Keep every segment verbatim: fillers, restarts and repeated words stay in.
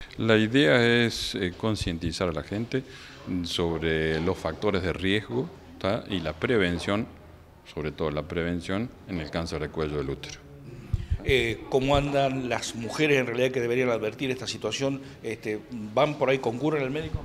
La idea es eh, concientizar a la gente sobre los factores de riesgo, ¿tá? Y la prevención, sobre todo la prevención en el cáncer de cuello del útero. Eh, ¿Cómo andan las mujeres en realidad que deberían advertir esta situación? Este, ¿Van por ahí, concurren al médico?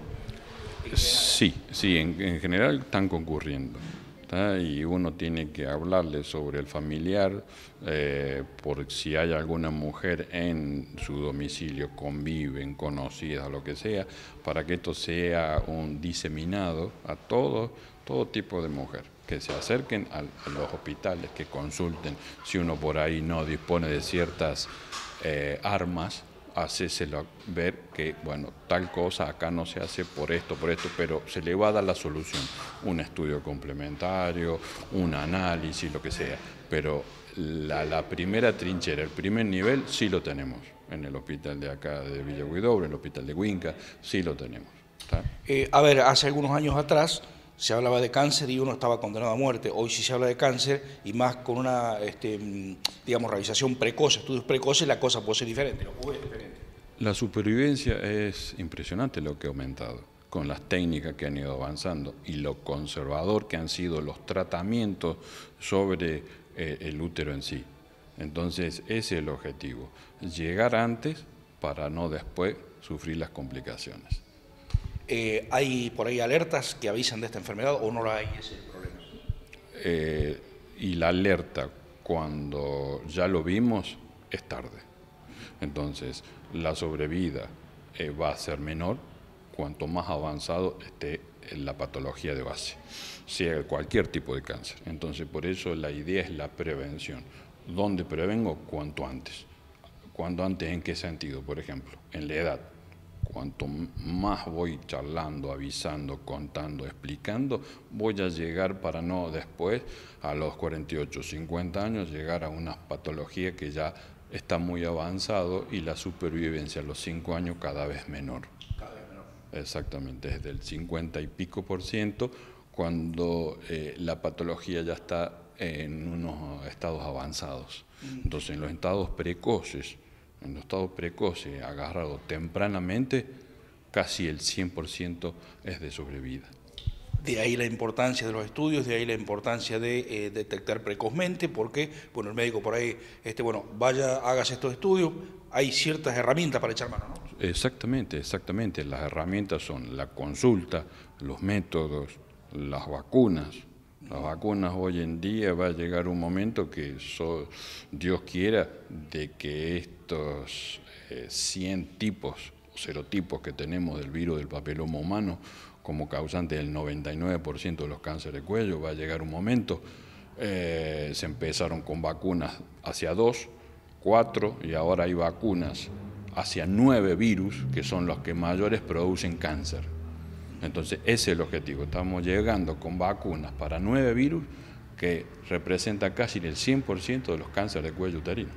Sí, sí, en, en general están concurriendo. ¿Tá? Y uno tiene que hablarle sobre el familiar, eh, por si hay alguna mujer en su domicilio, conviven, conocida, lo que sea, para que esto sea un diseminado a todo, todo tipo de mujer, que se acerquen a, a los hospitales, que consulten, si uno por ahí no dispone de ciertas eh, armas, hacéselo ver que, bueno, tal cosa acá no se hace por esto, por esto, pero se le va a dar la solución, un estudio complementario, un análisis, lo que sea, pero la, la primera trinchera, el primer nivel, sí lo tenemos, en el hospital de acá de Villa Huidobro, en el hospital de Huinca, sí lo tenemos. ¿Tá? Eh, a ver, hace algunos años atrás se hablaba de cáncer y uno estaba condenado a muerte. Hoy sí se habla de cáncer y más con una, este, digamos, realización precoz, estudios precoces, la cosa puede ser diferente. ¿No? Es diferente. La supervivencia es impresionante lo que ha aumentado, con las técnicas que han ido avanzando y lo conservador que han sido los tratamientos sobre eh, el útero en sí. Entonces, ese es el objetivo, llegar antes para no después sufrir las complicaciones. Eh, ¿Hay por ahí alertas que avisan de esta enfermedad o no la hay? Ese es el problema. Eh, y la alerta, cuando ya lo vimos, es tarde. Entonces, la sobrevida eh, va a ser menor cuanto más avanzado esté en la patología de base, sea cualquier tipo de cáncer. Entonces, por eso la idea es la prevención. ¿Dónde prevengo? Cuanto antes. ¿Cuánto antes en qué sentido? Por ejemplo, en la edad. Cuanto más voy charlando, avisando, contando, explicando, voy a llegar para no después, a los cuarenta y ocho, cincuenta años, llegar a una patología que ya está muy avanzado y la supervivencia a los cinco años cada vez menor. Cada vez menor. Exactamente, desde el cincuenta y pico por ciento, cuando eh, la patología ya está en unos estados avanzados. Entonces, en los estados precoces, en los estados precoces, agarrado tempranamente, casi el cien por ciento es de sobrevida. De ahí la importancia de los estudios, de ahí la importancia de eh, detectar precozmente, porque, bueno, el médico por ahí, este, bueno, vaya, hágase estos estudios, hay ciertas herramientas para echar mano, ¿no? Exactamente, exactamente. Las herramientas son la consulta, los métodos, las vacunas. Las vacunas hoy en día va a llegar un momento que so, Dios quiera de que estos eh, cien tipos o serotipos que tenemos del virus del papiloma humano como causante del noventa y nueve por ciento de los cánceres de cuello, va a llegar un momento, eh, se empezaron con vacunas hacia dos, cuatro y ahora hay vacunas hacia nueve virus que son los que mayores producen cáncer. Entonces, ese es el objetivo. Estamos llegando con vacunas para nueve virus que representan casi el cien por ciento de los cánceres de cuello uterino.